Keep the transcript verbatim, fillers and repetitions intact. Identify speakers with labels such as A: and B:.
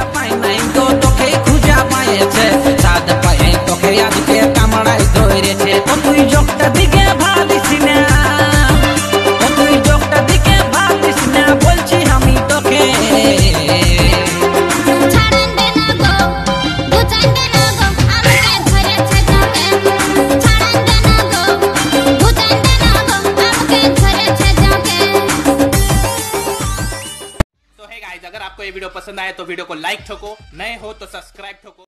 A: पाए नहीं तो तोके खुजा पाए छे साद पाए तोके आज के कामड़ाई धोरे छे तो तुई जोकटा दिगे भालिस ना तो तुई जोकटा दिगे भालिस ना बोलছি আমি তোকে
B: अगर आपको ये वीडियो पसंद आए तो वीडियो को लाइक ठोको, नए हो तो सब्सक्राइब ठोको।